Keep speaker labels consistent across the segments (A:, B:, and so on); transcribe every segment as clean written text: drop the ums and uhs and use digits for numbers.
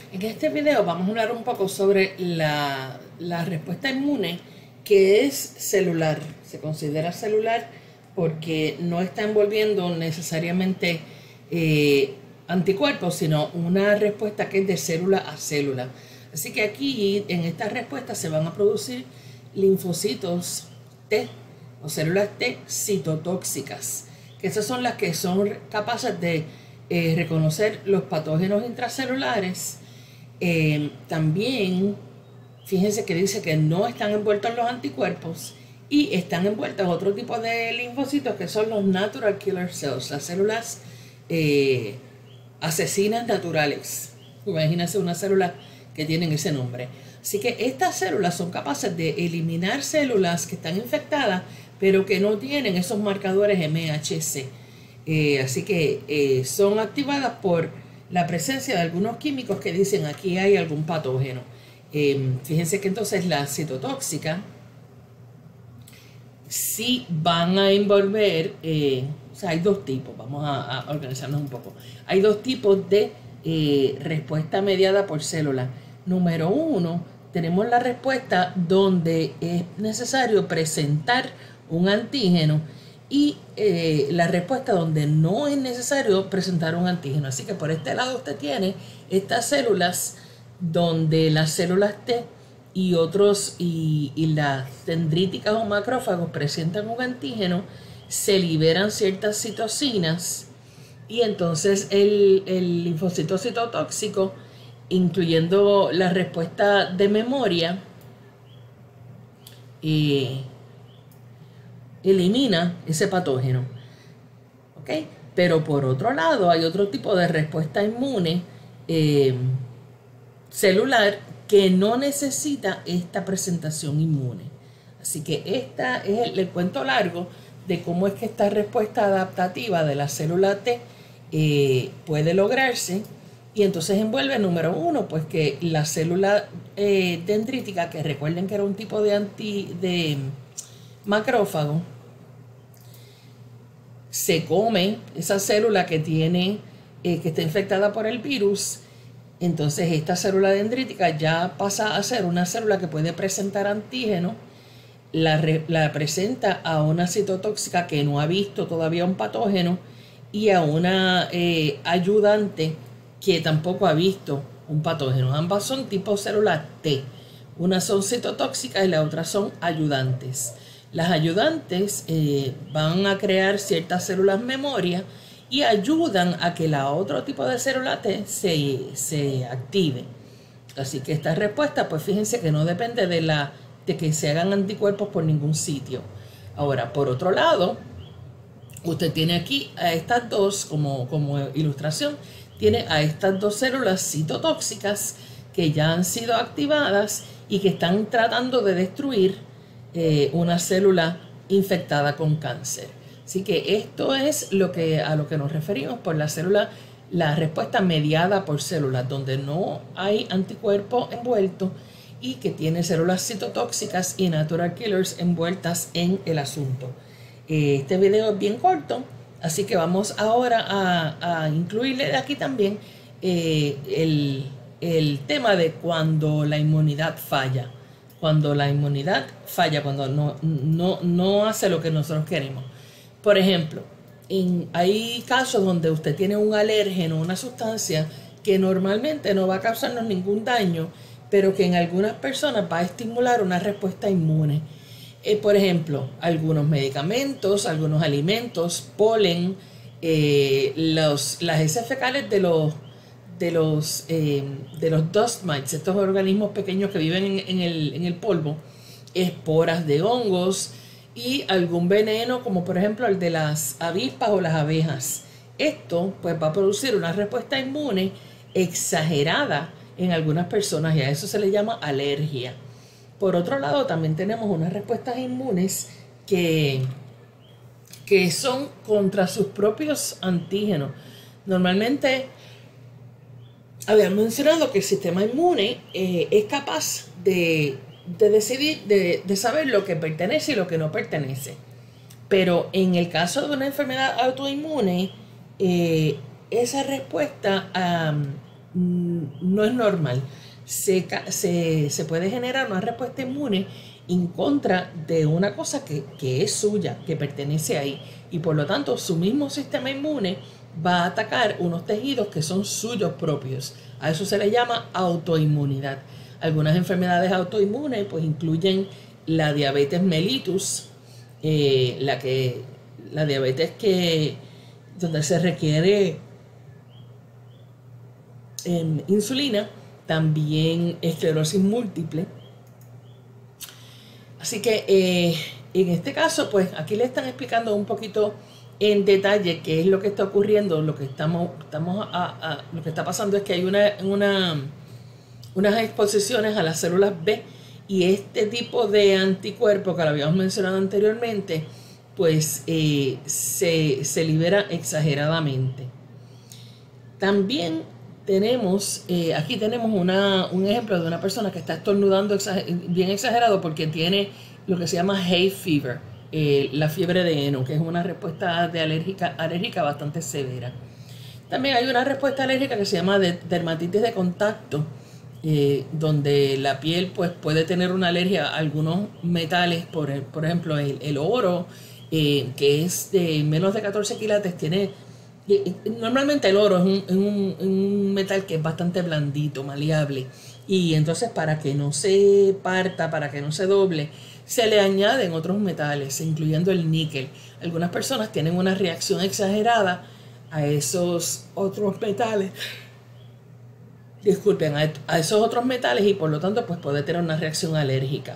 A: En este video vamos a hablar un poco sobre la respuesta inmune, que es celular. Se considera celular porque no está envolviendo necesariamente anticuerpos, sino una respuesta que es de célula a célula. Así que aquí en esta respuesta se van a producir linfocitos T o células T citotóxicas, que esas son las que son capaces de reconocer los patógenos intracelulares. También fíjense que dice que no están envueltos los anticuerpos y están envueltos otro tipo de linfocitos que son los natural killer cells, las células asesinas naturales. Imagínense una célula que tienen ese nombre. Así que estas células son capaces de eliminar células que están infectadas pero que no tienen esos marcadores MHC. Así que son activadas por la presencia de algunos químicos que dicen aquí hay algún patógeno. Fíjense que entonces la citotóxica sí van a envolver, o sea, hay dos tipos, vamos a organizarnos un poco. Hay dos tipos de respuesta mediada por célula. Número uno, tenemos la respuesta donde es necesario presentar un antígeno y la respuesta donde no es necesario presentar un antígeno. Así que por este lado usted tiene estas células donde las células T y otros y las dendríticas o macrófagos presentan un antígeno, se liberan ciertas citocinas y entonces el linfocito citotóxico, incluyendo la respuesta de memoria, elimina ese patógeno. ¿Ok? Pero por otro lado hay otro tipo de respuesta inmune celular que no necesita esta presentación inmune. Así que esta es el cuento largo de cómo es que esta respuesta adaptativa de la célula T puede lograrse. Y entonces envuelve, número uno, pues que la célula dendrítica, que recuerden que era un tipo de macrófago, se come esa célula que tiene, que está infectada por el virus. Entonces esta célula dendrítica ya pasa a ser una célula que puede presentar antígeno, la presenta a una citotóxica que no ha visto todavía un patógeno y a una ayudante que tampoco ha visto un patógeno. Ambas son tipo células T. Unas son citotóxicas y las otras son ayudantes. Las ayudantes van a crear ciertas células memoria y ayudan a que la otro tipo de célula T se active. Así que esta respuesta, pues fíjense que no depende de que se hagan anticuerpos por ningún sitio. Ahora, por otro lado, usted tiene aquí a estas dos, como ilustración, tiene a estas dos células citotóxicas que ya han sido activadas y que están tratando de destruir una célula infectada con cáncer. Así que esto es a lo que nos referimos por la respuesta mediada por células, donde no hay anticuerpo envuelto y que tiene células citotóxicas y natural killers envueltas en el asunto. Este video es bien corto, así que vamos ahora a incluirle de aquí también el tema de cuando la inmunidad falla. Cuando la inmunidad falla, cuando no hace lo que nosotros queremos. Por ejemplo, hay casos donde usted tiene un alérgeno, una sustancia que normalmente no va a causarnos ningún daño, pero que en algunas personas va a estimular una respuesta inmune. Por ejemplo, algunos medicamentos, algunos alimentos, polen, las heces fecales de los dust mites, estos organismos pequeños que viven en el polvo, esporas de hongos y algún veneno como por ejemplo el de las avispas o las abejas. Esto pues va a producir una respuesta inmune exagerada en algunas personas y a eso se le llama alergia. Por otro lado, también tenemos unas respuestas inmunes que son contra sus propios antígenos. Normalmente habían mencionado que el sistema inmune es capaz de decidir, de saber lo que pertenece y lo que no pertenece. Pero en el caso de una enfermedad autoinmune, esa respuesta no es normal. Se puede generar una respuesta inmune en contra de una cosa que es suya, que pertenece ahí. Y por lo tanto, su mismo sistema inmune va a atacar unos tejidos que son suyos propios. A eso se le llama autoinmunidad. Algunas enfermedades autoinmunes pues incluyen la diabetes mellitus, la diabetes donde se requiere insulina, también esclerosis múltiple. Así que en este caso, pues aquí le están explicando un poquito en detalle qué es lo que está ocurriendo. Lo que lo que está pasando es que hay unas exposiciones a las células B, y este tipo de anticuerpo que lo habíamos mencionado anteriormente, pues se libera exageradamente. También aquí tenemos un ejemplo de una persona que está estornudando bien exagerado porque tiene lo que se llama hay fever, la fiebre de heno, que es una respuesta alérgica bastante severa. También hay una respuesta alérgica que se llama dermatitis de contacto, donde la piel pues puede tener una alergia a algunos metales, por ejemplo el oro, que es de menos de 14 quilates, normalmente el oro es un metal que es bastante blandito, maleable, y entonces para que no se parta, para que no se doble, se le añaden otros metales, incluyendo el níquel. Algunas personas tienen una reacción exagerada a esos otros metales. Disculpen, a esos otros metales, y por lo tanto pues puede tener una reacción alérgica.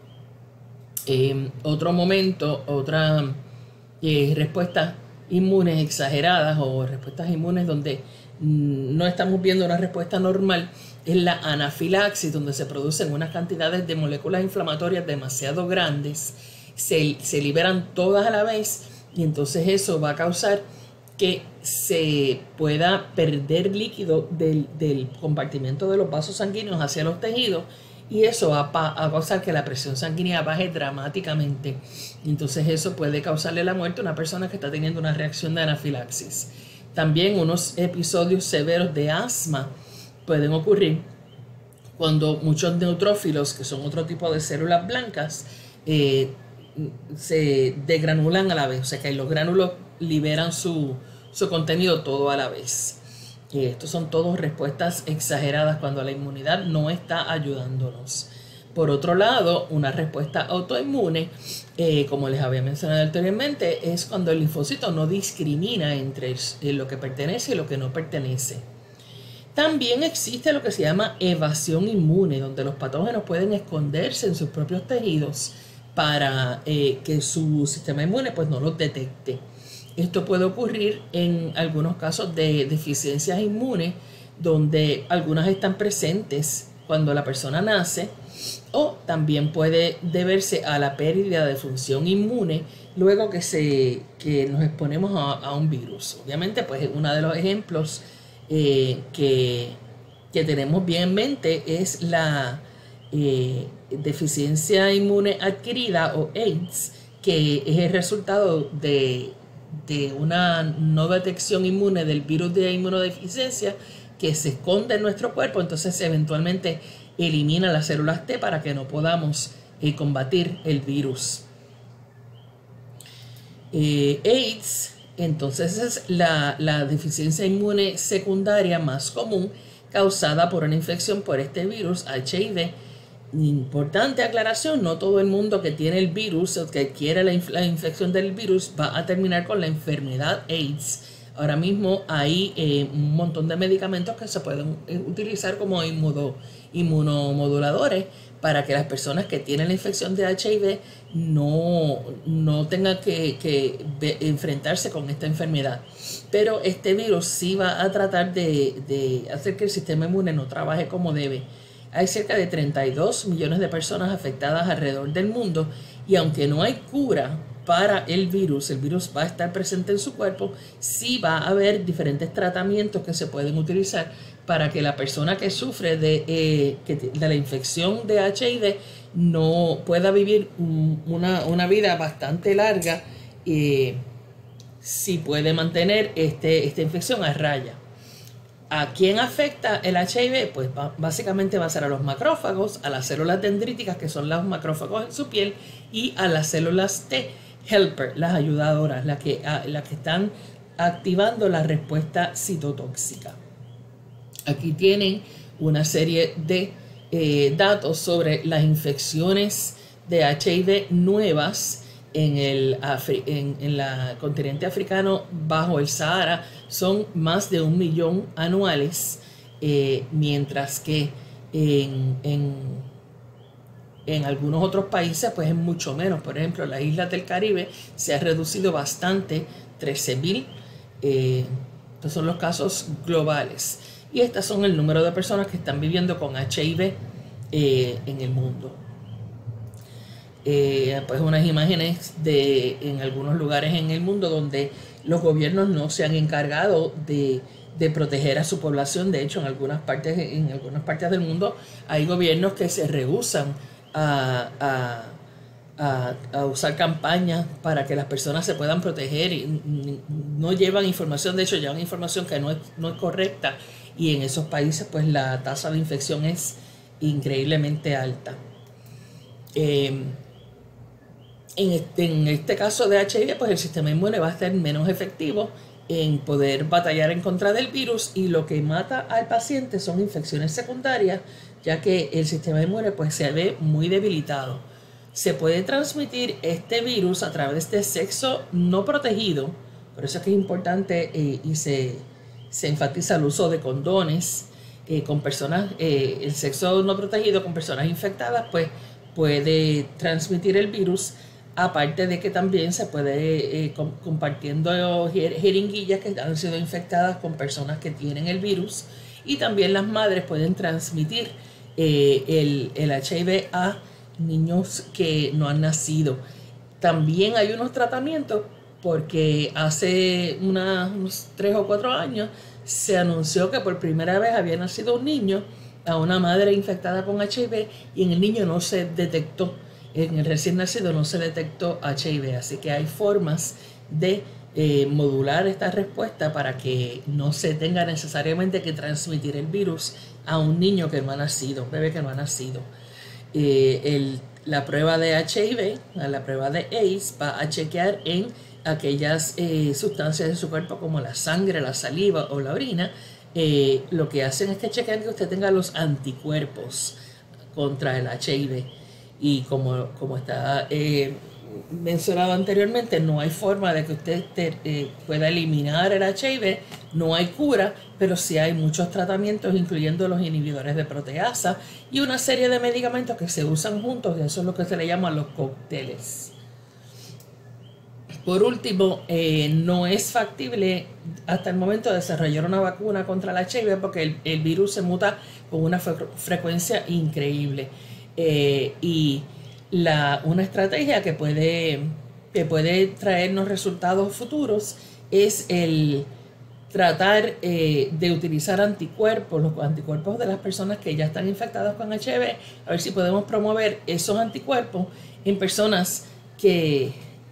A: Otra respuesta inmunes exageradas o respuestas inmunes donde no estamos viendo una respuesta normal es la anafilaxis, donde se producen unas cantidades de moléculas inflamatorias demasiado grandes, se liberan todas a la vez, y entonces eso va a causar que se pueda perder líquido del compartimento de los vasos sanguíneos hacia los tejidos, y eso va a causar que la presión sanguínea baje dramáticamente. Entonces eso puede causarle la muerte a una persona que está teniendo una reacción de anafilaxis. También unos episodios severos de asma pueden ocurrir cuando muchos neutrófilos, que son otro tipo de células blancas, se degranulan a la vez. O sea que los gránulos liberan su contenido todo a la vez. Estos son todos respuestas exageradas cuando la inmunidad no está ayudándonos. Por otro lado, una respuesta autoinmune, como les había mencionado anteriormente, es cuando el linfocito no discrimina entre lo que pertenece y lo que no pertenece. También existe lo que se llama evasión inmune, donde los patógenos pueden esconderse en sus propios tejidos para que su sistema inmune pues no los detecte. Esto puede ocurrir en algunos casos de deficiencias inmunes, donde algunas están presentes cuando la persona nace, o también puede deberse a la pérdida de función inmune luego que nos exponemos a un virus. Obviamente, pues uno de los ejemplos que tenemos bien en mente es la deficiencia inmune adquirida, o AIDS, que es el resultado de una no detección inmune del virus de inmunodeficiencia que se esconde en nuestro cuerpo. Entonces eventualmente elimina las células T para que no podamos combatir el virus. AIDS, entonces, es la deficiencia inmune secundaria más común causada por una infección por este virus HIV. Importante aclaración, no todo el mundo que tiene el virus o que adquiere la infección del virus va a terminar con la enfermedad AIDS. Ahora mismo hay un montón de medicamentos que se pueden utilizar como inmunomoduladores para que las personas que tienen la infección de HIV no tengan que enfrentarse con esta enfermedad. Pero este virus sí va a tratar de hacer que el sistema inmune no trabaje como debe. Hay cerca de 32 millones de personas afectadas alrededor del mundo, y aunque no hay cura para el virus va a estar presente en su cuerpo, sí va a haber diferentes tratamientos que se pueden utilizar para que la persona que sufre de la infección de HIV no pueda vivir una vida bastante larga, si puede mantener esta infección a raya. ¿A quién afecta el HIV? Pues básicamente va a ser a los macrófagos, a las células dendríticas, que son los macrófagos en su piel, y a las células T helper, las ayudadoras, las que están activando la respuesta citotóxica. Aquí tienen una serie de datos sobre las infecciones de HIV nuevas en el continente africano bajo el Sahara. Son más de 1 millón anuales, mientras que en algunos otros países pues es mucho menos. Por ejemplo, las islas del Caribe se ha reducido bastante, 13.000. Estos son los casos globales. Y estos son el número de personas que están viviendo con HIV en el mundo. Pues unas imágenes en algunos lugares en el mundo donde los gobiernos no se han encargado de proteger a su población. De hecho, en algunas partes del mundo hay gobiernos que se rehúsan a usar campañas para que las personas se puedan proteger y no llevan información. De hecho, llevan información que no es este y en esos países pues la tasa de infección es increíblemente alta. En este caso de HIV, pues el sistema inmune va a ser menos efectivo en poder batallar en contra del virus, y lo que mata al paciente son infecciones secundarias, ya que el sistema inmune pues se ve muy debilitado. Se puede transmitir este virus a través de sexo no protegido, por eso es que es importante y se enfatiza el uso de condones con personas, el sexo no protegido con personas infectadas pues puede transmitir el virus. Aparte de que también se puede compartiendo jeringuillas que han sido infectadas con personas que tienen el virus, y también las madres pueden transmitir el HIV a niños que no han nacido. También hay unos tratamientos, porque hace unos 3 o 4 años se anunció que por primera vez había nacido un niño a una madre infectada con HIV, y en el niño no se detectó. En el recién nacido no se detectó HIV, así que hay formas de modular esta respuesta para que no se tenga necesariamente que transmitir el virus a un niño que no ha nacido, un bebé que no ha nacido. La prueba de HIV, la prueba de AIDS, va a chequear en aquellas sustancias de su cuerpo como la sangre, la saliva o la orina. Lo que hacen es que chequean que usted tenga los anticuerpos contra el HIV. Y como está mencionado anteriormente, no hay forma de que usted pueda eliminar el HIV, no hay cura, pero sí hay muchos tratamientos, incluyendo los inhibidores de proteasa y una serie de medicamentos que se usan juntos, y eso es lo que se le llama los cócteles. Por último, no es factible hasta el momento desarrollar una vacuna contra el HIV, porque el virus se muta con una frecuencia increíble. Y una estrategia que puede traernos resultados futuros es el tratar de utilizar anticuerpos, los anticuerpos de las personas que ya están infectadas con HIV, a ver si podemos promover esos anticuerpos en personas que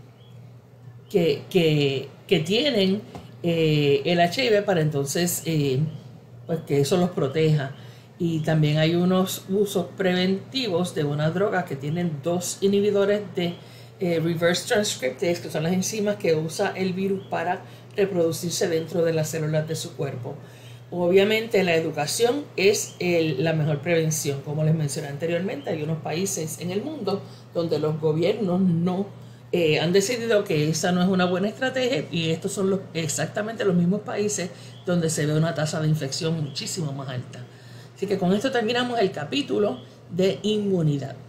A: tienen el HIV, para entonces pues que eso los proteja. Y también hay unos usos preventivos de unas drogas que tienen 2 inhibidores de reverse transcriptase, que son las enzimas que usa el virus para reproducirse dentro de las células de su cuerpo. Obviamente la educación es la mejor prevención. Como les mencioné anteriormente, hay unos países en el mundo donde los gobiernos no han decidido que esa no es una buena estrategia, y estos son exactamente los mismos países donde se ve una tasa de infección muchísimo más alta. Así que con esto terminamos el capítulo de inmunidad.